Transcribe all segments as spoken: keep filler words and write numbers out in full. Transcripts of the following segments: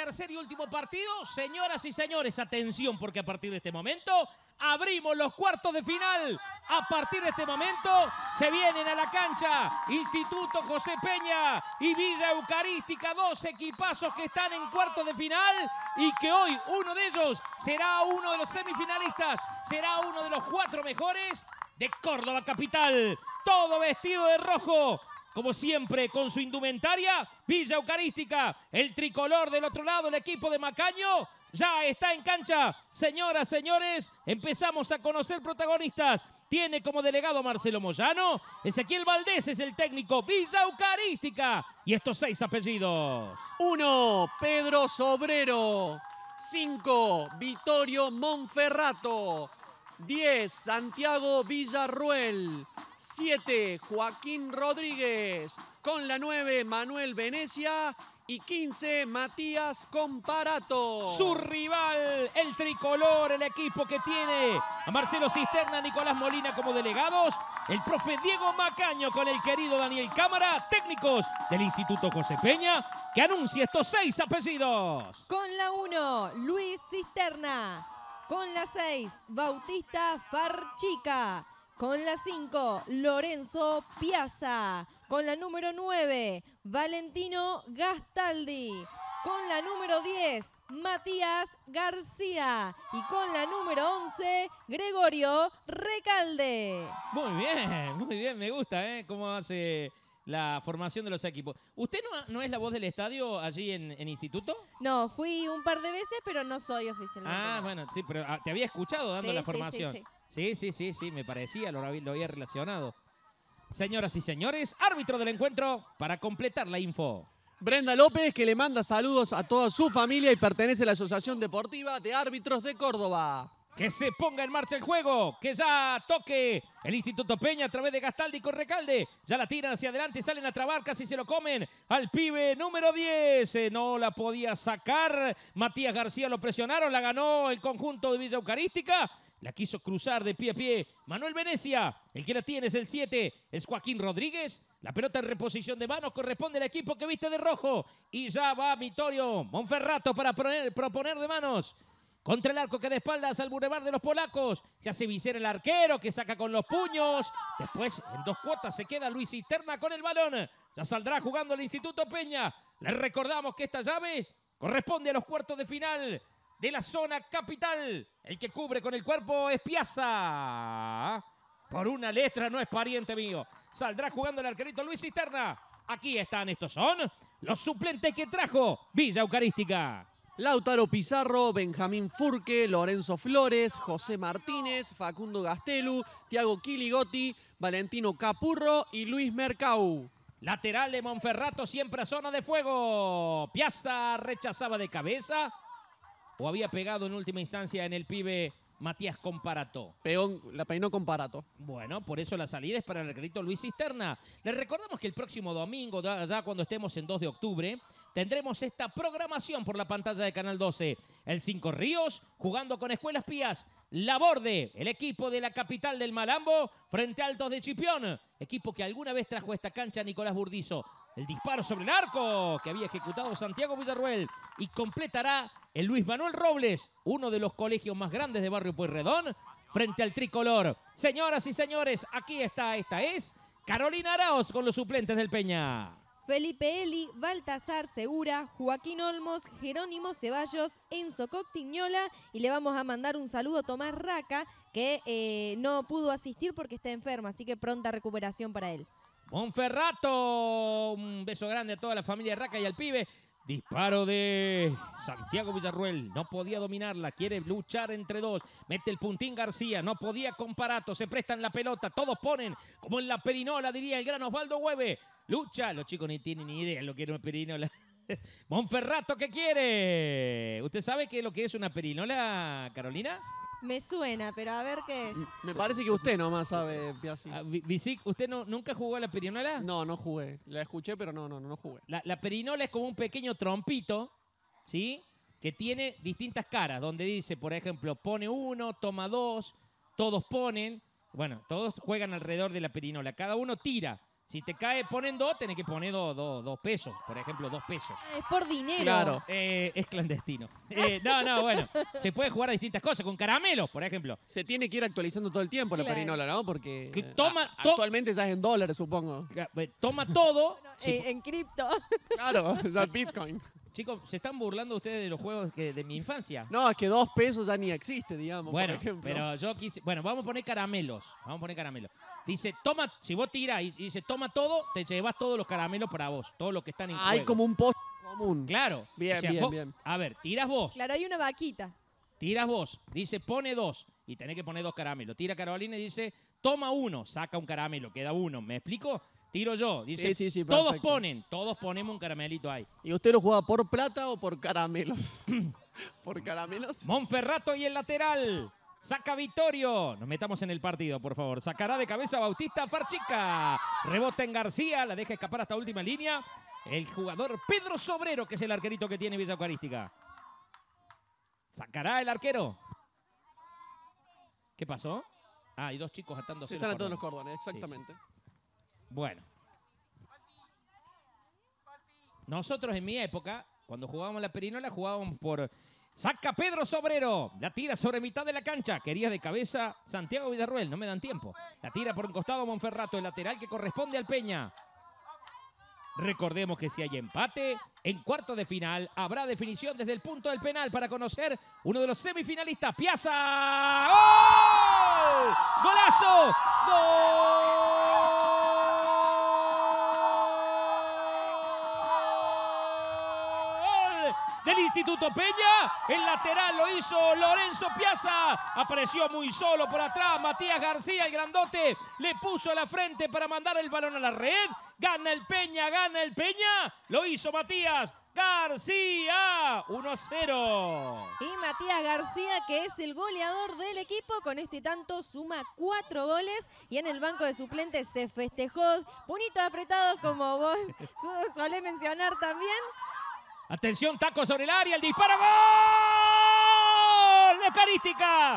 tercer y último partido. Señoras y señores, atención, porque a partir de este momento abrimos los cuartos de final. A partir de este momento se vienen a la cancha Instituto José Peña y Villa Eucarística, dos equipazos que están en cuartos de final y que hoy uno de ellos será uno de los semifinalistas, será uno de los cuatro mejores de Córdoba capital. Todo vestido de rojo, como siempre, con su indumentaria. Villa Eucarística, el tricolor del otro lado, el equipo de Macaño, ya está en cancha. Señoras, señores, empezamos a conocer protagonistas. Tiene como delegado Marcelo Moyano. Ezequiel Valdés es el técnico. Villa Eucarística. Y estos seis apellidos. uno. Pedro Sobrero. cinco. Vittorio Monferrato. diez. Santiago Villarruel. siete. Joaquín Rodríguez. Con la nueve, Manuel Venecia. Y quince, Matías Comparato. Su rival, el tricolor, el equipo que tiene a Marcelo Cisterna, Nicolás Molina como delegados. El profe Diego Macaño con el querido Daniel Cámara, técnicos del Instituto José Peña, que anuncia estos seis apellidos. Con la uno, Luis Cisterna. Con la seis, Bautista Farchica. Con la cinco, Lorenzo Piazza. Con la número nueve, Valentino Gastaldi. Con la número diez, Matías García. Y con la número once, Gregorio Recalde. Muy bien, muy bien, me gusta, ¿eh? Cómo hace la formación de los equipos. ¿Usted no, no es la voz del estadio allí en, en Instituto? No, fui un par de veces, pero no soy oficialmente. Ah, más. bueno, sí, pero te había escuchado dando Sí, la sí, formación. sí, sí. Sí, sí, sí, sí, me parecía, lo había, lo había relacionado. Señoras y señores, árbitro del encuentro para completar la info. Brenda López, que le manda saludos a toda su familia y pertenece a la Asociación Deportiva de Árbitros de Córdoba. Que se ponga en marcha el juego, que ya toque el Instituto Peña a través de Gastaldi con Recalde. Ya la tiran hacia adelante, salen a trabar, casi se lo comen al pibe número diez. Eh, no la podía sacar. Matías García lo presionaron, la ganó el conjunto de Villa Eucarística. La quiso cruzar de pie a pie Manuel Venecia. El que la tiene es el siete, es Joaquín Rodríguez. La pelota en reposición de manos corresponde al equipo que viste de rojo. Y ya va Vittorio Monferrato para proponer, proponer de manos. Contra el arco que de espaldas al bulevar de los polacos. Se hace visera el arquero que saca con los puños. Después en dos cuotas se queda Luis Cisterna con el balón. Ya saldrá jugando el Instituto Peña. Les recordamos que esta llave corresponde a los cuartos de final de la zona capital. El que cubre con el cuerpo es Piazza. Por una letra no es pariente mío. Saldrá jugando el arquerito Luis Cisterna. Aquí están, estos son los suplentes que trajo Villa Eucarística. Lautaro Pizarro, Benjamín Furque, Lorenzo Flores, José Martínez, Facundo Gastelu, Tiago Quiligotti, Valentino Capurro y Luis Mercau. Lateral de Monferrato, siempre a zona de fuego. Piazza rechazaba de cabeza. ¿O había pegado en última instancia en el pibe Matías Comparato? Pegó, la peinó Comparato. Bueno, por eso la salida es para el arquerito Luis Cisterna. Les recordamos que el próximo domingo, ya, ya cuando estemos en dos de octubre, tendremos esta programación por la pantalla de Canal doce. El Cinco Ríos, jugando con Escuelas Pías. Laborde, el equipo de la capital del Malambo, frente a Altos de Chipión. Equipo que alguna vez trajo a esta cancha Nicolás Burdizo. El disparo sobre el arco que había ejecutado Santiago Villarruel. Y completará el Luis Manuel Robles, uno de los colegios más grandes de Barrio Pueyrredón, frente al tricolor. Señoras y señores, aquí está, esta es Carolina Araoz con los suplentes del Peña. Felipe Eli, Baltasar Segura, Joaquín Olmos, Jerónimo Ceballos, Enzo Coctignola y le vamos a mandar un saludo a Tomás Raca, que eh, no pudo asistir porque está enfermo, así que pronta recuperación para él. Monferrato, un beso grande a toda la familia de Raca y al pibe. Disparo de Santiago Villarruel, no podía dominarla, quiere luchar entre dos, mete el puntín García, no podía Comparato, se prestan la pelota, todos ponen como en la perinola, diría el gran Osvaldo Hueve. Lucha, los chicos ni tienen ni idea lo que era una perinola. Monferrato, ¿qué quiere? ¿Usted sabe qué es lo que es una perinola, Carolina? Me suena, pero a ver qué es. Me parece que usted nomás sabe, Piazzi. Ah, Visic, ¿usted no, nunca jugó a la perinola? No, no jugué. La escuché, pero no, no, no jugué. La, la perinola es como un pequeño trompito, ¿sí? Que tiene distintas caras, donde dice, por ejemplo, pone uno, toma dos, todos ponen. Bueno, todos juegan alrededor de la perinola. Cada uno tira Si te cae ponen dos, tenés que poner dos do, do pesos. Por ejemplo, dos pesos. Es por dinero. Claro. Eh, es clandestino. Eh, no, no, bueno. Se puede jugar a distintas cosas, con caramelos, por ejemplo. Se tiene que ir actualizando todo el tiempo la Claro. perinola, ¿no? Porque Que eh, toma- a- to- actualmente ya es en dólares, supongo. Toma todo. Sí, Eh, en cripto. Claro, ya es Bitcoin. chicos, ¿se están burlando ustedes de los juegos que, de mi infancia? No, es que dos pesos ya ni existe, digamos, Bueno, por ejemplo. pero yo quise... Bueno, vamos a poner caramelos. Vamos a poner caramelos. Dice, toma... Si vos tirás y dice, toma todo, te llevas todos los caramelos para vos. Todos los que están en Hay juego. como un post común. Claro. Bien, O sea, bien, vos- bien. A ver, tiras vos. Claro, hay una vaquita. Tiras vos. Dice, pone dos. Y tenés que poner dos caramelos. Tira Carolina y dice, toma uno. Saca un caramelo. Queda uno. ¿Me explico? Tiro yo. Dice, Sí, sí, sí, todos perfecto. ponen. Todos ponemos un caramelito ahí. ¿Y usted lo juega por plata o por caramelos? ¿Por caramelos? Monferrato y el lateral. Saca Vittorio. Nos metamos en el partido, por favor. Sacará de cabeza Bautista Farchica. Rebota en García. La deja escapar hasta última línea. El jugador Pedro Sobrero, que es el arquerito que tiene Villa Eucarística. Sacará el arquero. ¿Qué pasó? Ah, hay dos chicos atándose Se los están a todos los cordones. cordones, exactamente. Bueno. Nosotros en mi época, cuando jugábamos la perinola, jugábamos por... Saca Pedro Sobrero. La tira sobre mitad de la cancha. Quería de cabeza Santiago Villarruel. No me dan tiempo. La tira por un costado Monferrato. El lateral que corresponde al Peña. Recordemos que si hay empate, en cuarto de final habrá definición desde el punto del penal para conocer uno de los semifinalistas. ¡Piazza! ¡Oh! ¡Golazo! ¡Gol! Del Instituto Peña. El lateral lo hizo Lorenzo Piazza. Apareció muy solo por atrás. Matías García, el grandote, le puso la frente para mandar el balón a la red. Gana el Peña, gana el Peña. Lo hizo Matías García. uno a cero. Y Matías García, que es el goleador del equipo, con este tanto suma cuatro goles y en el banco de suplentes se festejó. Puñitos apretados, como vos su- solés mencionar también. Atención, taco sobre el área, el disparo. ¡Gol! De Eucarística.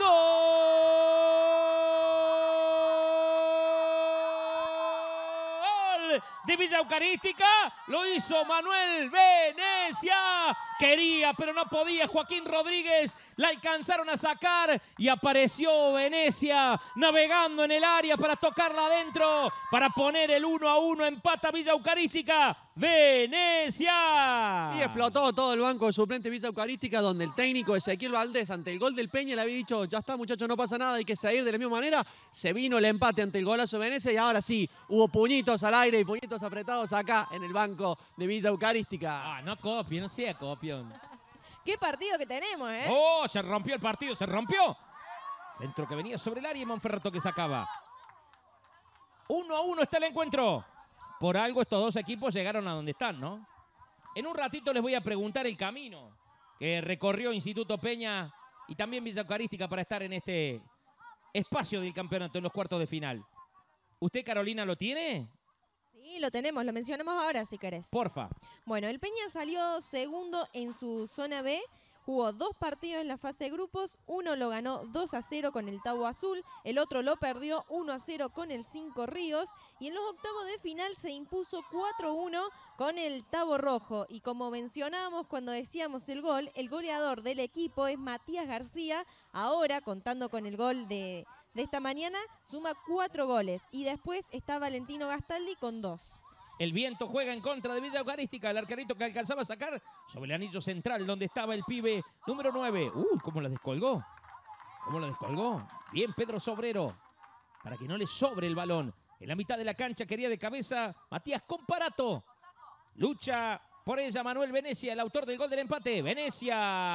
¡Gol! De Villa Eucarística. Lo hizo Manuel Venecia. Quería, pero no podía. Joaquín Rodríguez la alcanzaron a sacar y apareció Venecia navegando en el área para tocarla adentro, para poner el uno a uno. Empata Villa Eucarística. ¡Venecia! Y explotó todo el banco de suplente Villa Eucarística, donde el técnico Ezequiel Valdés, ante el gol del Peña, le había dicho, ya está muchachos, no pasa nada, hay que seguir de la misma manera. Se vino el empate ante el golazo de Venecia y ahora sí, hubo puñitos al aire y puñitos apretados acá en el banco de Villa Eucarística. Ah, no copio, no sea copio. Qué partido que tenemos, ¿eh? ¡Oh! Se rompió el partido, se rompió. Centro que venía sobre el área y Monferrato que sacaba. Uno a uno está el encuentro. Por algo estos dos equipos llegaron a donde están, ¿no? En un ratito les voy a preguntar el camino que recorrió Instituto Peña y también Villa Eucarística para estar en este espacio del campeonato en los cuartos de final. ¿Usted, Carolina, lo tiene? Sí, lo tenemos, lo mencionamos ahora si querés. Porfa. Bueno, el Peña salió segundo en su zona B, jugó dos partidos en la fase de grupos, uno lo ganó dos a cero con el Tau Azul, el otro lo perdió uno a cero con el Cinco Ríos y en los octavos de final se impuso cuatro a uno con el Tabo Rojo. Y como mencionábamos cuando decíamos el gol, el goleador del equipo es Matías García, ahora contando con el gol de, de esta mañana, suma cuatro goles y después está Valentino Gastaldi con dos. El viento juega en contra de Villa Eucarística. El arquerito que alcanzaba a sacar sobre el anillo central donde estaba el pibe número nueve. Uy, cómo la descolgó. Cómo la descolgó. Bien, Pedro Sobrero. Para que no le sobre el balón. En la mitad de la cancha quería de cabeza Matías Comparato. Lucha por ella Manuel Venecia, el autor del gol del empate. Venecia.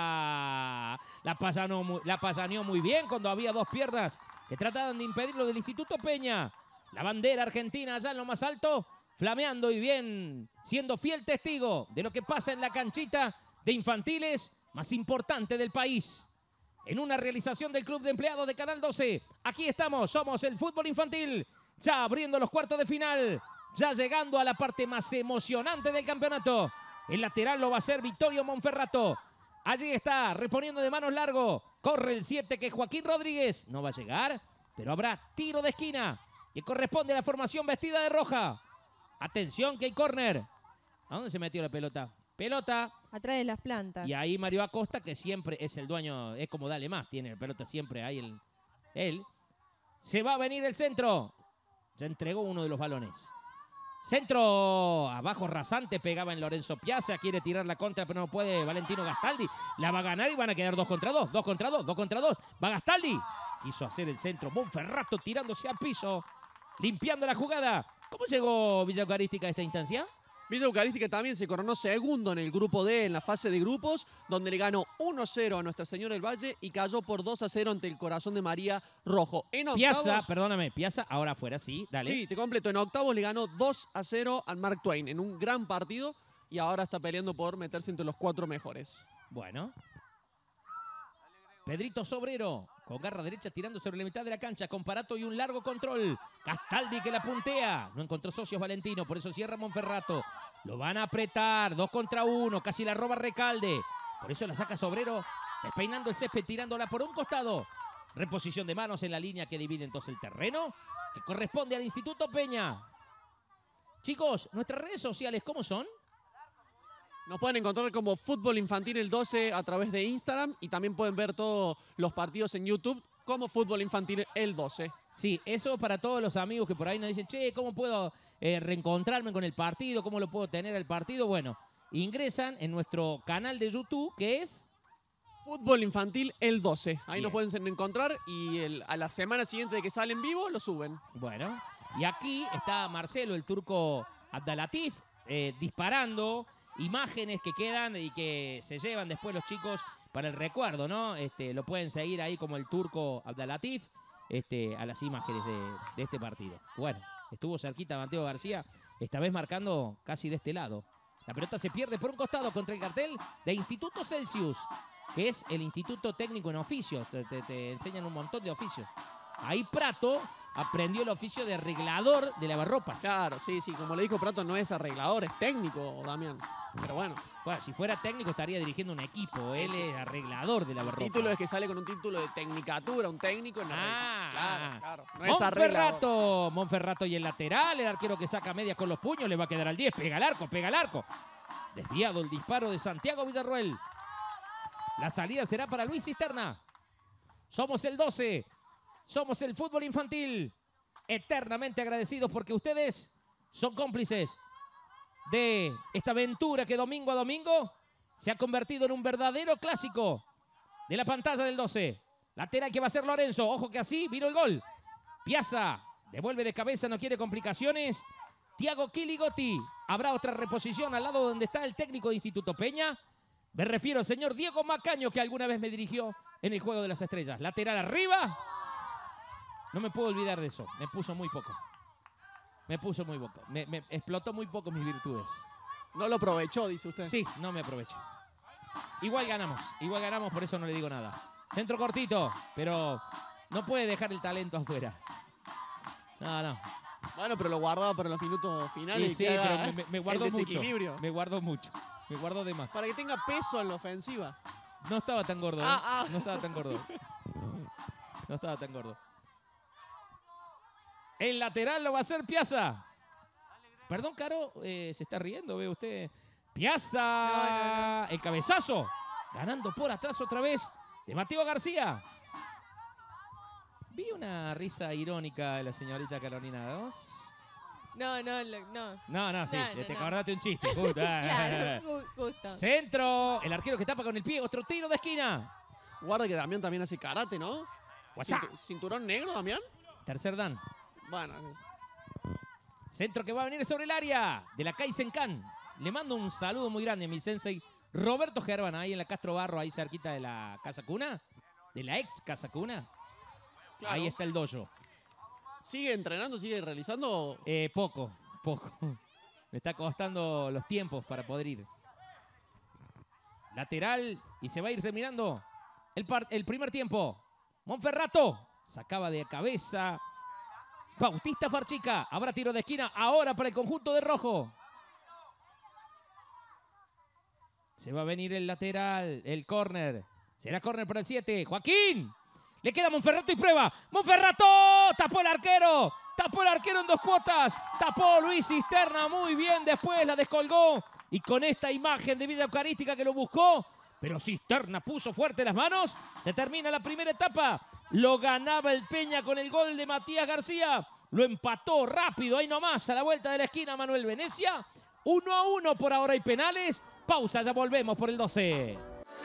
La pasaneó muy, la pasaneó muy bien cuando había dos piernas que trataban de impedirlo del Instituto Peña. La bandera argentina allá en lo más alto, flameando y bien, siendo fiel testigo de lo que pasa en la canchita de infantiles más importante del país. En una realización del Club de Empleados de Canal doce. Aquí estamos, somos el fútbol infantil. Ya abriendo los cuartos de final. Ya llegando a la parte más emocionante del campeonato. El lateral lo va a hacer Vittorio Monferrato. Allí está, reponiendo de manos largo. Corre el siete que es Joaquín Rodríguez. No va a llegar, pero habrá tiro de esquina. que corresponde a la formación vestida de roja. Atención que hay córner. ¿A dónde se metió la pelota? Pelota. Atrás de las plantas. Y ahí Mario Acosta, que siempre es el dueño, es como dale más, tiene la pelota siempre ahí el, él. Se va a venir el centro. Se entregó uno de los balones. Centro abajo rasante, pegaba en Lorenzo Piazza, quiere tirar la contra, pero no puede Valentino Gastaldi. La va a ganar y van a quedar dos contra dos, dos contra dos, dos contra dos. Va Gastaldi. Quiso hacer el centro. Monferrato tirándose al piso, limpiando la jugada. ¿Cómo llegó Villa Eucarística a esta instancia? Villa Eucarística también se coronó segundo en el grupo D, en la fase de grupos, donde le ganó uno a cero a Nuestra Señora del Valle y cayó por dos a cero ante el Corazón de María Rojo. En octavos, Piazza, perdóname, Piazza ahora afuera, sí, dale. Sí, te completo. En octavos le ganó dos a cero al Mark Twain en un gran partido y ahora está peleando por meterse entre los cuatro mejores. Bueno. Pedrito Sobrero, con garra derecha tirando sobre la mitad de la cancha, con Parato y un largo control. Castaldi que la puntea. No encontró socios Valentino, por eso cierra Monferrato. Lo van a apretar, dos contra uno, casi la roba Recalde. Por eso la saca Sobrero, despeinando el césped, tirándola por un costado. Reposición de manos en la línea que divide entonces el terreno, que corresponde al Instituto Peña. Chicos, nuestras redes sociales, ¿cómo son? Nos pueden encontrar como Fútbol Infantil el doce a través de Instagram y también pueden ver todos los partidos en YouTube como Fútbol Infantil el doce. Sí, eso para todos los amigos que por ahí nos dicen, che, ¿cómo puedo eh, reencontrarme con el partido? ¿Cómo lo puedo tener el partido? Bueno, ingresan en nuestro canal de YouTube, que es... Fútbol Infantil el doce. Ahí Bien. lo pueden encontrar y el, a la semana siguiente de que sale en vivo lo suben. Bueno, y aquí está Marcelo, el turco Abdalatif, eh, disparando imágenes que quedan y que se llevan después los chicos para el recuerdo, ¿no? Este, lo pueden seguir ahí como el turco Abdalatif este, a las imágenes de, de este partido. Bueno, estuvo cerquita Mateo García, esta vez marcando casi de este lado. La pelota se pierde por un costado contra el cartel de Instituto Celsius, que es el Instituto Técnico en Oficios. Te, te, te enseñan un montón de oficios. Ahí Prato aprendió el oficio de arreglador de lavarropas. Claro, sí, sí. Como le dijo Prato, no es arreglador, es técnico, Damián. Pero bueno. Bueno, si fuera técnico estaría dirigiendo un equipo. Él Sí. es arreglador de El lavarropas. título es que sale con un título de tecnicatura, un técnico en Ah, Claro, claro. No es arreglador. Monferrato, Monferrato y el lateral, el arquero que saca media con los puños, le va a quedar al diez, pega al arco, pega al arco. Desviado el disparo de Santiago Villarroel. La salida será para Luis Cisterna. Somos el doce, somos el fútbol infantil. Eternamente agradecidos porque ustedes son cómplices de esta aventura que domingo a domingo se ha convertido en un verdadero clásico de la pantalla del doce. Lateral que va a ser Lorenzo. Ojo que así vino el gol. Piazza devuelve de cabeza, no quiere complicaciones. Tiago Kiligotti. Habrá otra reposición al lado donde está el técnico de Instituto Peña. Me refiero al señor Diego Macaño, que alguna vez me dirigió en el Juego de las Estrellas. Lateral arriba. No me puedo olvidar de eso. Me puso muy poco. Me puso muy poco. Me, me explotó muy poco mis virtudes. No lo aprovechó, dice usted. Sí, no me aprovecho. Igual ganamos. Igual ganamos, por eso no le digo nada. Centro cortito, pero no puede dejar el talento afuera. No, no. Bueno, pero lo guardaba para los minutos finales. Y y sí, que haga, pero me, me, me guardó el mucho. desequilibrio. Me guardó mucho. Me guardó de más. Para que tenga peso en la ofensiva. No estaba tan gordo. ¿eh? Ah, ah. No estaba tan gordo. No estaba tan gordo. El lateral lo va a hacer Piazza. Perdón, Caro, eh, se está riendo, ve usted. Piazza. No, no, no. El cabezazo. Ganando por atrás otra vez de Mateo García. Vi una risa irónica de la señorita Carolina Dos. No, no, lo- no. No, no, sí, No, no, te no. acordaste un chiste. Justo. Claro, ju- justo. Centro. El arquero que tapa con el pie. Otro tiro de esquina. Guarda que Damián también hace karate, ¿no? Guachá. Cintu- ¿Cinturón negro, Damián? Tercer dan. Bueno, Centro que va a venir sobre el área de la Kaizenkan. Le mando un saludo muy grande a mi sensei Roberto Gerban, ahí en la Castro Barro, ahí cerquita de la Casa Cuna, de la ex Casa Cuna. claro. Ahí está el dojo. ¿Sigue entrenando, sigue realizando? Eh, poco, poco. Me está costando los tiempos para poder ir. Lateral y se va a ir terminando el, par- el primer tiempo. Monferrato sacaba de cabeza. Bautista Farchica. Habrá tiro de esquina ahora para el conjunto de rojo. Se va a venir el lateral, el córner. Será córner para el siete. Joaquín. Le queda Monferrato y prueba. Monferrato. Tapó el arquero. Tapó el arquero en dos cuotas. Tapó Luis Cisterna muy bien. Después la descolgó. Y con esta imagen de Villa Eucarística que lo buscó, pero Cisterna puso fuerte las manos. Se termina la primera etapa. Lo ganaba el Peña con el gol de Matías García. Lo empató rápido, ahí nomás, a la vuelta de la esquina Manuel Venecia. Uno a uno por ahora hay penales. Pausa, ya volvemos por el doce.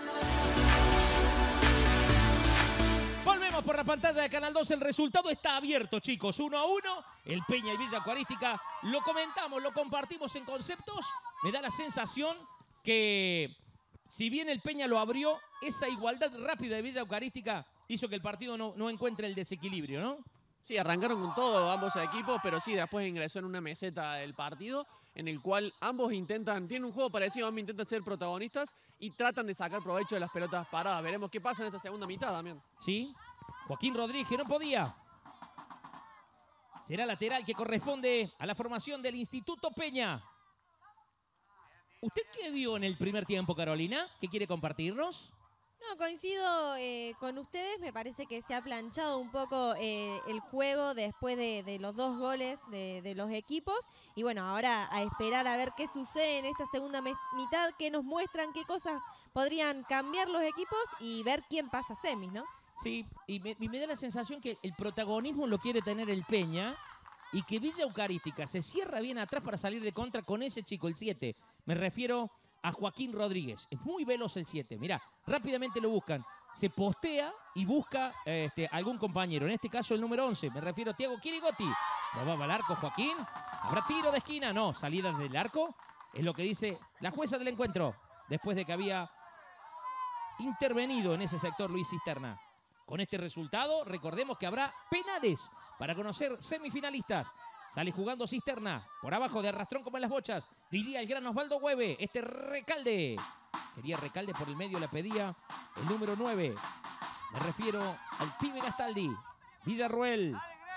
Volvemos por la pantalla de Canal doce. El resultado está abierto, chicos. Uno a uno. El Peña y Villa Eucarística. Lo comentamos, lo compartimos en conceptos. Me da la sensación que, si bien el Peña lo abrió, esa igualdad rápida de Villa Eucarística hizo que el partido no, no encuentre el desequilibrio, ¿no? Sí, arrancaron con todo ambos equipos, pero sí, después ingresó en una meseta el partido, en el cual ambos intentan, tienen un juego parecido, ambos intentan ser protagonistas y tratan de sacar provecho de las pelotas paradas. Veremos qué pasa en esta segunda mitad también. Sí, Joaquín Rodríguez no podía. Será lateral que corresponde a la formación del Instituto Peña. ¿Usted qué vio en el primer tiempo, Carolina? ¿Qué quiere compartirnos? No, coincido eh, con ustedes. Me parece que se ha planchado un poco eh, el juego después de, de los dos goles de, de los equipos. Y bueno, ahora a esperar a ver qué sucede en esta segunda mitad, que nos muestran qué cosas podrían cambiar los equipos y ver quién pasa a semis, ¿no? Sí, y me, y me da la sensación que el protagonismo lo quiere tener el Peña y que Villa Eucarística se cierra bien atrás para salir de contra con ese chico, el siete. Me refiero a Joaquín Rodríguez. Es muy veloz el siete. Mirá, rápidamente lo buscan. Se postea y busca este, algún compañero. En este caso el número once. Me refiero a Thiago Chirigotti. Lo va al arco Joaquín. ¿Habrá tiro de esquina? No, salida del arco. Es lo que dice la jueza del encuentro. Después de que había intervenido en ese sector Luis Cisterna. Con este resultado, recordemos que habrá penales para conocer semifinalistas. Sale jugando Cisterna, por abajo de arrastrón como en las bochas. Diría el gran Osvaldo Hueve, este Recalde. Quería Recalde, por el medio le pedía el número nueve. Me refiero al pibe Gastaldi. Villarroel.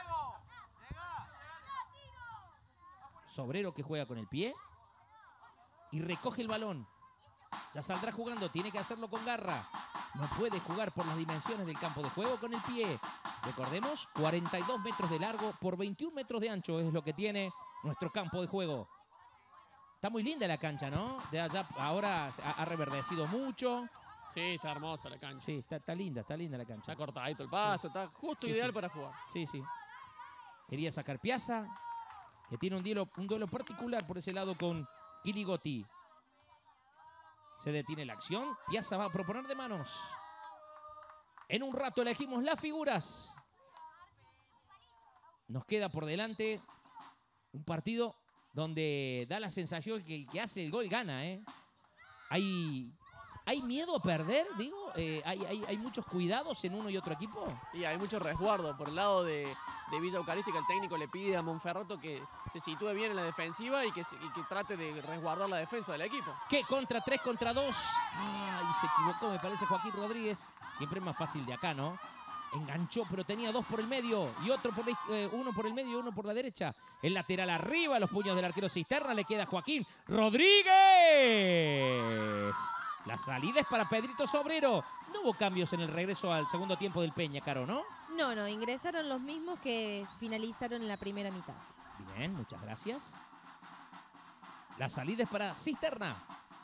Sobrero que juega con el pie. Y recoge el balón. Ya saldrá jugando, tiene que hacerlo con garra. No puede jugar por las dimensiones del campo de juego con el pie. Recordemos, cuarenta y dos metros de largo por veintiún metros de ancho es lo que tiene nuestro campo de juego. Está muy linda la cancha, ¿no? Ya, ya ahora ha, ha reverdecido mucho. Sí, está hermosa la cancha. Sí, está, está linda, está linda la cancha. Está cortadito el pasto, sí. Está justo Sí, ideal sí. para jugar. Sí, sí. Quería sacar Piazza, que tiene un duelo, un duelo particular por ese lado con Chirigotti. Se detiene la acción. Piazza va a proponer de manos. En un rato elegimos las figuras. Nos queda por delante un partido donde da la sensación que el que hace el gol gana, ¿eh? Hay, hay miedo a perder, digo. Eh, hay, hay, hay muchos cuidados en uno y otro equipo. Y hay mucho resguardo. Por el lado de, de Villa Eucarística, el técnico le pide a Monferrato que se sitúe bien en la defensiva y que, se- y que trate de resguardar la defensa del equipo. ¿Qué? Contra tres, contra dos. Ay, se equivocó, me parece, Joaquín Rodríguez. Siempre es más fácil de acá, ¿no? Enganchó, pero tenía dos por el medio y otro por la iz- eh, uno por el medio y uno por la derecha. El lateral arriba, los puños del arquero Cisterna. Le queda Joaquín Rodríguez. La salida es para Pedrito Sobrero. No hubo cambios en el regreso al segundo tiempo del Peña, Caro, ¿no? No, no, ingresaron los mismos que finalizaron en la primera mitad. Bien, muchas gracias. La salida es para Cisterna.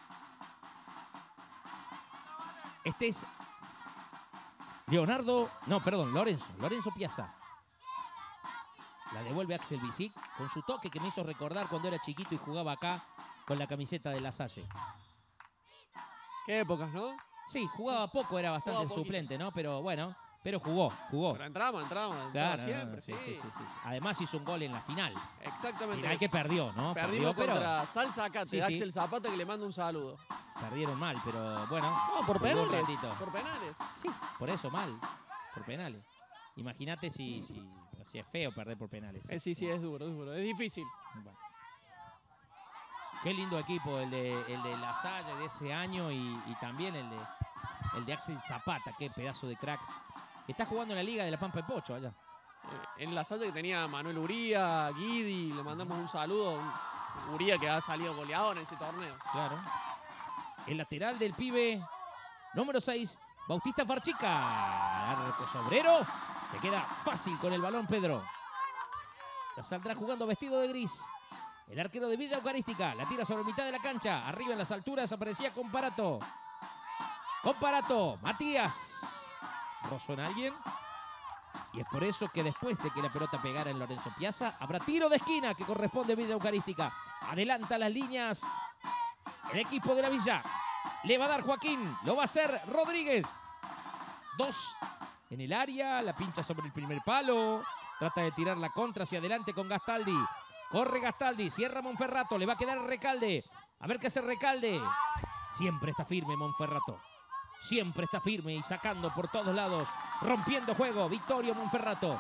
Este es Leonardo, no, perdón, Lorenzo, Lorenzo Piazza. La devuelve Axel Bicic con su toque que me hizo recordar cuando era chiquito y jugaba acá con la camiseta de La Salle. Qué épocas, ¿no? Sí, jugaba poco, era bastante Jugaba el poquito. suplente, ¿no? Pero bueno, pero jugó, jugó. Pero entramos, entramos. entramos Claro, siempre, sí, sí. sí, sí, sí. Además hizo un gol en la final. Exactamente. Final que perdió, ¿no? Perdimos Perdió, pero contra Salsa Acate, Sí, de sí. Axel Zapata, que le mando un saludo. perdieron mal, pero bueno. No, por jugó un penales. ratito. Por penales. Sí, por eso mal, por penales. Imagínate si, si, si es feo perder por penales. Eh, sí, sí, es duro, es duro. Es difícil. Bueno. Qué lindo equipo el de, el de La Salle de ese año y, y también el de, el de Axel Zapata, qué pedazo de crack. Que está jugando en la Liga de la Pampa de Pocho allá. Eh, en la Salle que tenía Manuel Uría, Guidi, le mandamos un saludo. Un- Uría que ha salido goleador en ese torneo. Claro. El lateral del pibe número seis, Bautista Farchica. Arco Sobrero. Se queda fácil con el balón, Pedro. Ya saldrá jugando vestido de gris. El arquero de Villa Eucarística. La tira sobre mitad de la cancha. Arriba en las alturas aparecía Comparato. Comparato. Matías. Rozó en alguien. Y es por eso que después de que la pelota pegara en Lorenzo Piazza, habrá tiro de esquina que corresponde a Villa Eucarística. Adelanta las líneas el equipo de la Villa. Le va a dar Joaquín. Lo va a hacer Rodríguez. Dos en el área. La pincha sobre el primer palo. Trata de tirar la contra hacia adelante con Gastaldi. Corre Gastaldi. Cierra Monferrato. Le va a quedar Recalde. A ver qué hace Recalde. Siempre está firme Monferrato. Siempre está firme y sacando por todos lados. Rompiendo juego. Vittorio Monferrato.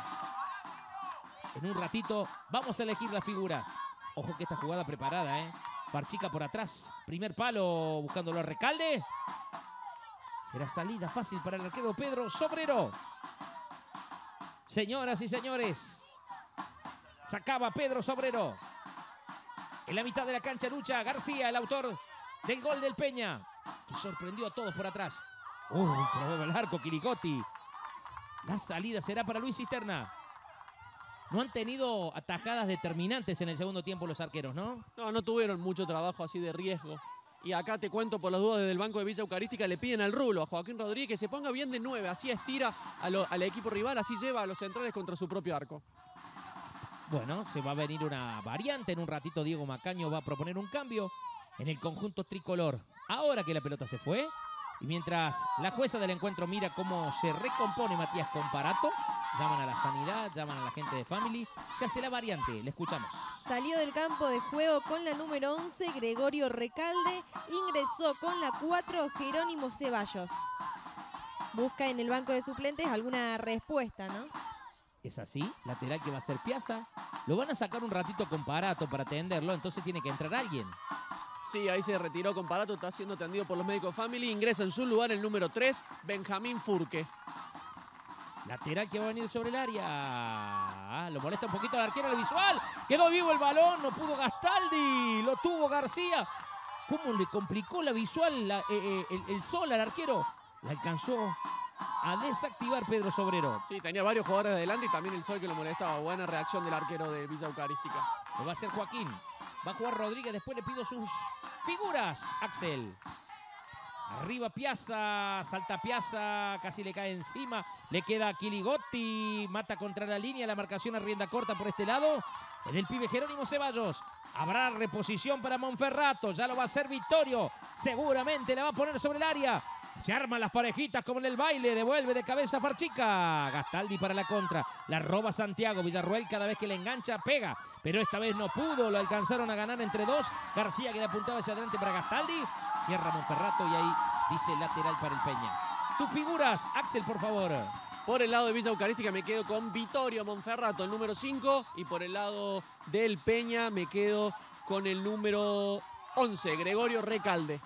En un ratito vamos a elegir las figuras. Ojo que esta jugada preparada, ¿eh? Farchica por atrás. Primer palo buscándolo a Recalde. Será salida fácil para el arquero Pedro Sobrero. Señoras y señores. Sacaba Pedro Sobrero. En la mitad de la cancha lucha García, el autor del gol del Peña. Que sorprendió a todos por atrás. Uy, probó el arco Quiricotti. La salida será para Luis Cisterna. No han tenido atajadas determinantes en el segundo tiempo los arqueros, ¿no? No, no tuvieron mucho trabajo así de riesgo. Y acá te cuento por las dudas desde el banco de Villa Eucarística, le piden al rulo, a Joaquín Rodríguez, que se ponga bien de nueve. Así estira a lo, al equipo rival, así lleva a los centrales contra su propio arco. Bueno, se va a venir una variante. En un ratito Diego Macaño va a proponer un cambio en el conjunto tricolor. Ahora que la pelota se fue. Y mientras la jueza del encuentro mira cómo se recompone Matías Comparato, llaman a la sanidad, llaman a la gente de Family, se hace la variante, le escuchamos. Salió del campo de juego con la número once, Gregorio Recalde. Ingresó con la cuatro, Jerónimo Ceballos. Busca en el banco de suplentes alguna respuesta, ¿no? Es así, lateral que va a ser Piazza. Lo van a sacar un ratito Comparato para atenderlo, entonces tiene que entrar alguien. Sí, ahí se retiró Comparato, está siendo atendido por los médicos Family. Ingresa en su lugar el número tres, Benjamín Furque. Lateral que va a venir sobre el área. Ah, lo molesta un poquito al arquero, el visual. Quedó vivo el balón, no pudo Gastaldi. Lo tuvo García. ¿Cómo le complicó la visual la, eh, eh, el, el sol al arquero? La alcanzó a desactivar Pedro Sobrero. Sí, tenía varios jugadores adelante y también el sol que lo molestaba. Buena reacción del arquero de Villa Eucarística. Lo va a hacer Joaquín. Va a jugar Rodríguez, después le pido sus figuras, Axel. Arriba Piazza, salta Piazza, casi le cae encima. Le queda Quiligotti, mata contra la línea, la marcación a rienda corta por este lado. En el pibe Jerónimo Ceballos. Habrá reposición para Monferrato, ya lo va a hacer Vittorio. Seguramente la va a poner sobre el área. Se arman las parejitas como en el baile. Devuelve de cabeza Farchica. Gastaldi para la contra. La roba Santiago. Villarruel cada vez que le engancha pega. Pero esta vez no pudo. Lo alcanzaron a ganar entre dos. García que le apuntaba hacia adelante para Gastaldi. Cierra Monferrato y ahí dice lateral para el Peña. Tus figuras, Axel, por favor. Por el lado de Villa Eucarística me quedo con Vittorio Monferrato, el número cinco. Y por el lado del Peña me quedo con el número once, Gregorio Recalde.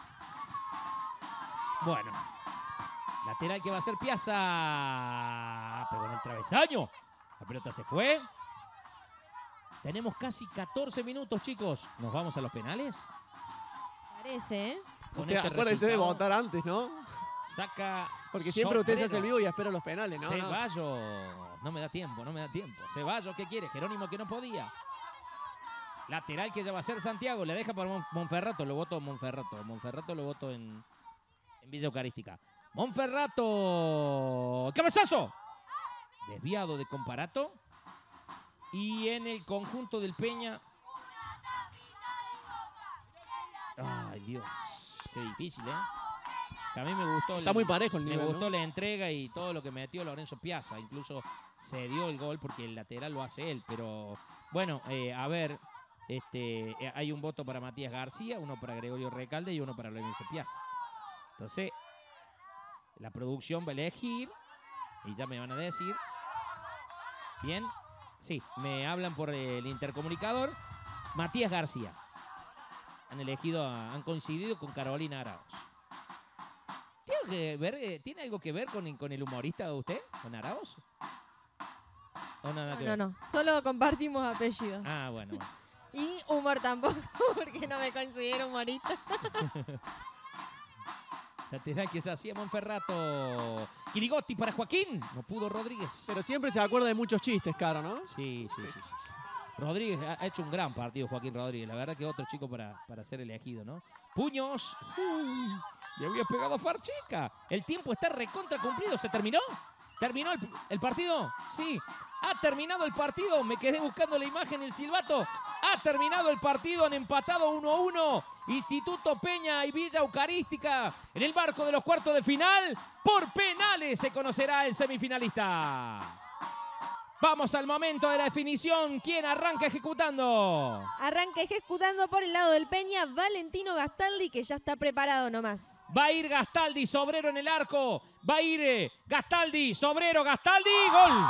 Bueno, lateral que va a ser Piazza. Pegó en el travesaño. La pelota se fue. Tenemos casi catorce minutos, chicos. ¿Nos vamos a los penales? Parece, ¿eh? Con Usted, este acuérdese de resultado, votar antes, ¿no? saca Porque siempre usted se hace el Sobrero. vivo y espera los penales, ¿no? no. Ceballos. No me da tiempo, no me da tiempo. Ceballos, ¿qué quiere? Jerónimo que no podía. Lateral que ya va a ser Santiago. Le deja para Mon Monferrato. Lo voto Monferrato. Monferrato lo voto en... en Villa Eucarística. Monferrato. ¡Cabezazo! Desviado de Comparato. Y en el conjunto del Peña. Ay, Dios. Qué difícil, ¿eh? Que a mí me gustó. Está el, muy parejo el Me nivel, gustó ¿no? la entrega y todo lo que metió Lorenzo Piazza. Incluso se dio el gol porque el lateral lo hace él. Pero bueno, eh, a ver. Este, eh, hay un voto para Matías García, uno para Gregorio Recalde y uno para Lorenzo Piazza. Entonces, la producción va a elegir y ya me van a decir. Bien, sí, me hablan por el intercomunicador. Matías García. Han elegido, a, han coincidido con Carolina Arauz. ¿Tiene, que ver, eh, ¿Tiene algo que ver con, con el humorista de usted, con Arauz? ¿O nada No, que no, ver? no. Solo compartimos apellidos. Ah, bueno, bueno. Y humor tampoco, porque no me considero humorista. Lateral que se hacía Monferrato. Quirigotti para Joaquín. No pudo Rodríguez. Pero siempre se acuerda de muchos chistes, Caro, ¿no? Sí, sí, sí, sí. Rodríguez ha hecho un gran partido, Joaquín Rodríguez. La verdad que otro chico para, para ser elegido, ¿no? Puños. Uy, le había pegado a Farchica. El tiempo está recontra cumplido. ¿Se terminó? ¿Terminó el, el partido? Sí. Ha terminado el partido. Me quedé buscando la imagen, el silbato. Ha terminado el partido. Han empatado uno a uno. Instituto Peña y Villa Eucarística en el marco de los cuartos de final. Por penales se conocerá el semifinalista. Vamos al momento de la definición. ¿Quién arranca ejecutando? Arranca ejecutando por el lado del Peña Valentino Gastaldi, que ya está preparado nomás. Va a ir Gastaldi, Sobrero en el arco. Va a ir eh, Gastaldi, Sobrero, Gastaldi. ¡Gol!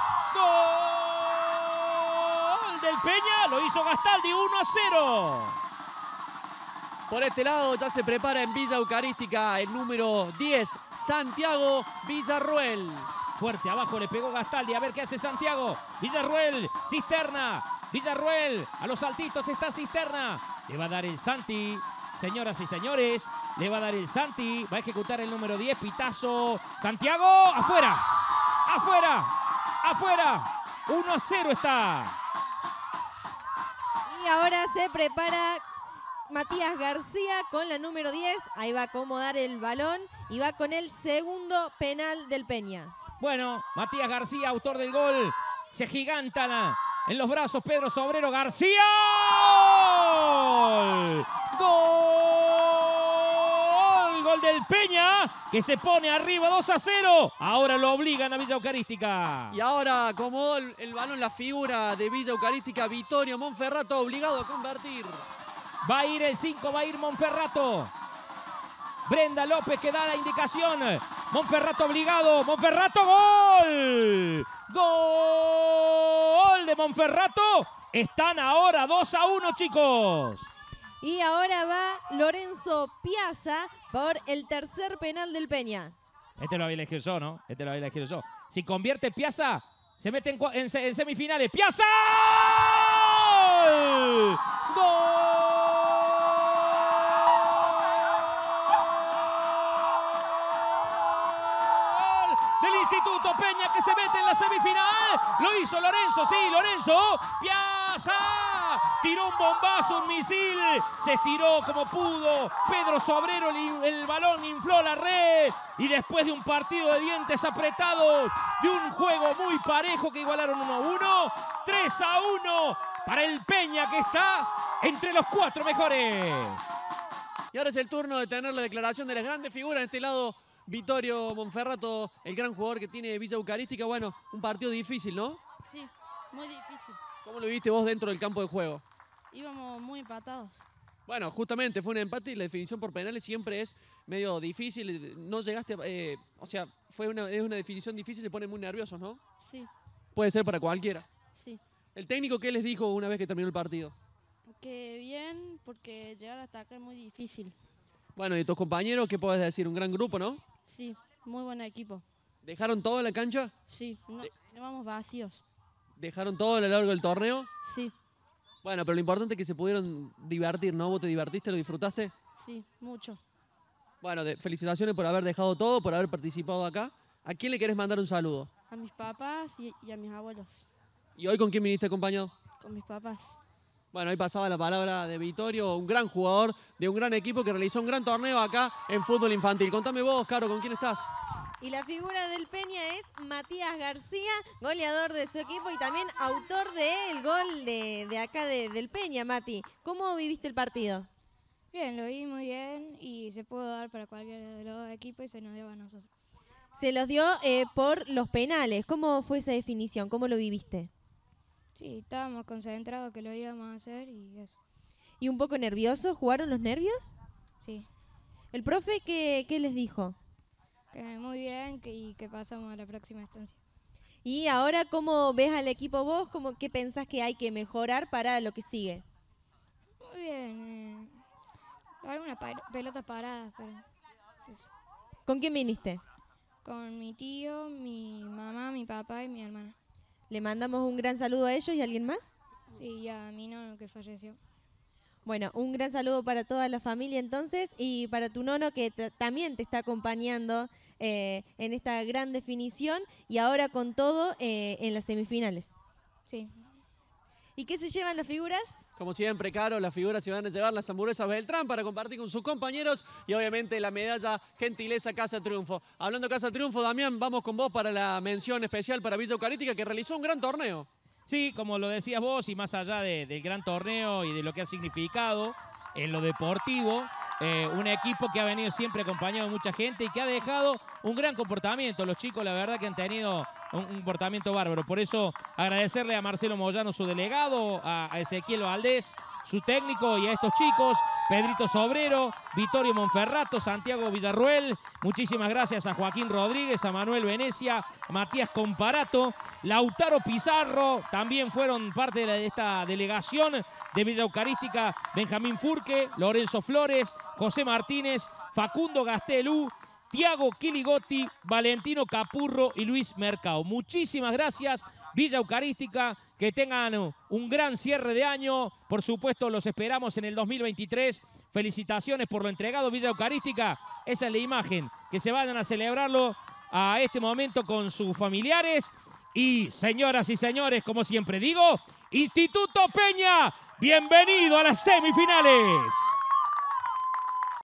¡Gol del Peña! Lo hizo Gastaldi, uno a cero. Por este lado ya se prepara en Villa Eucarística el número diez, Santiago Villarruel. Fuerte, abajo le pegó Gastaldi. A ver qué hace Santiago. Villarruel, Cisterna. Villarruel, a los saltitos está Cisterna. Le va a dar el Santi. Señoras y señores, le va a dar el Santi. Va a ejecutar el número diez, Pitazo. Santiago, afuera. Afuera. Afuera. uno a cero está. Y ahora se prepara Matías García con la número diez. Ahí va a acomodar el balón y va con el segundo penal del Peña. Bueno, Matías García, autor del gol. Se giganta en los brazos Pedro Sobrero. García. ¡Gol! Gol del Peña, que se pone arriba dos a cero. Ahora lo obligan a Villa Eucarística. Y ahora acomodó el, el balón la figura de Villa Eucarística, Vittorio Monferrato, obligado a convertir. Va a ir el cinco, va a ir Monferrato. Brenda López que da la indicación. Monferrato obligado. Monferrato, gol. Gol de Monferrato. Están ahora dos a uno, chicos. Y ahora va Lorenzo Piazza por el tercer penal del Peña. Este lo había elegido yo, ¿no? Este lo había elegido yo. Si convierte Piazza, se mete en, en, en semifinales. ¡Piazza! ¡Gol! ¡Gol! Instituto Peña que se mete en la semifinal. Lo hizo Lorenzo, sí, Lorenzo. Piazza tiró un bombazo, un misil. Se estiró como pudo. Pedro Sobrero, el, el balón infló la red. Y después de un partido de dientes apretados, de un juego muy parejo que igualaron uno a uno, tres a uno para el Peña que está entre los cuatro mejores. Y ahora es el turno de tener la declaración de las grandes figuras en este lado. Vittorio Monferrato, el gran jugador que tiene Villa Eucarística. Bueno, un partido difícil, ¿no? Sí, muy difícil. ¿Cómo lo viste vos dentro del campo de juego? Íbamos muy empatados. Bueno, justamente fue un empate y la definición por penales siempre es medio difícil. No llegaste, a, eh, o sea, fue una, es una definición difícil, se ponen muy nerviosos, ¿no? Sí. Puede ser para cualquiera. Sí. ¿El técnico qué les dijo una vez que terminó el partido? Que bien, porque llegar hasta acá es muy difícil. Bueno, ¿y tus compañeros qué podés decir? Un gran grupo, ¿no? Sí, muy buen equipo. ¿Dejaron todo en la cancha? Sí, no, no vamos vacíos. ¿Dejaron todo a lo largo del torneo? Sí. Bueno, pero lo importante es que se pudieron divertir, ¿no? ¿Vos te divertiste, lo disfrutaste? Sí, mucho. Bueno, de, felicitaciones por haber dejado todo, por haber participado acá. ¿A quién le querés mandar un saludo? A mis papás y, y a mis abuelos. ¿Y hoy con quién viniste acompañado? Con mis papás. Bueno, ahí pasaba la palabra de Vittorio, un gran jugador de un gran equipo que realizó un gran torneo acá en fútbol infantil. Contame vos, Caro, ¿con quién estás? Y la figura del Peña es Matías García, goleador de su equipo y también autor del gol de, de acá de, del Peña, Mati. ¿Cómo viviste el partido? Bien, lo vi muy bien y se pudo dar para cualquiera de los dos equipos y se nos dio a nosotros. Se los dio eh, por los penales. ¿Cómo fue esa definición? ¿Cómo lo viviste? Sí, estábamos concentrados que lo íbamos a hacer y eso. ¿Y un poco nervioso? ¿Jugaron los nervios? Sí. ¿El profe qué, qué les dijo? Que muy bien que, y que pasamos a la próxima instancia. ¿Y ahora cómo ves al equipo vos? ¿Cómo, ¿Qué pensás que hay que mejorar para lo que sigue? Muy bien. Eh, algunas pa pelotas paradas, pero eso. ¿Con quién viniste? Con mi tío, mi mamá, mi papá y mi hermana. ¿Le mandamos un gran saludo a ellos y a alguien más? Sí, y a mi nono que falleció. Bueno, un gran saludo para toda la familia entonces y para tu nono que también te está acompañando eh, en esta gran definición y ahora con todo eh, en las semifinales. Sí. ¿Y qué se llevan las figuras? Como siempre, Caro, las figuras se van a llevar las hamburguesas Beltrán para compartir con sus compañeros y obviamente la medalla Gentileza Casa Triunfo. Hablando de Casa Triunfo, Damián, vamos con vos para la mención especial para Villa Eucarística que realizó un gran torneo. Sí, como lo decías vos y más allá de, del gran torneo y de lo que ha significado en lo deportivo, eh, un equipo que ha venido siempre acompañado de mucha gente y que ha dejado un gran comportamiento. Los chicos, la verdad, que han tenido un, un comportamiento bárbaro. Por eso, agradecerle a Marcelo Moyano, su delegado, a, a Ezequiel Valdés, su técnico, y a estos chicos, Pedrito Sobrero, Vittorio Monferrato, Santiago Villarruel. Muchísimas gracias a Joaquín Rodríguez, a Manuel Venecia, a Matías Comparato, Lautaro Pizarro, también fueron parte de, la, de esta delegación de Villa Eucarística, Benjamín Furque, Lorenzo Flores, José Martínez, Facundo Gastelú, Tiago Quiligotti, Valentino Capurro y Luis Mercado. Muchísimas gracias, Villa Eucarística, que tengan un gran cierre de año. Por supuesto, los esperamos en el dos mil veintitrés. Felicitaciones por lo entregado, Villa Eucarística. Esa es la imagen, que se vayan a celebrarlo a este momento con sus familiares. Y, señoras y señores, como siempre digo, Instituto Peña, bienvenido a las semifinales.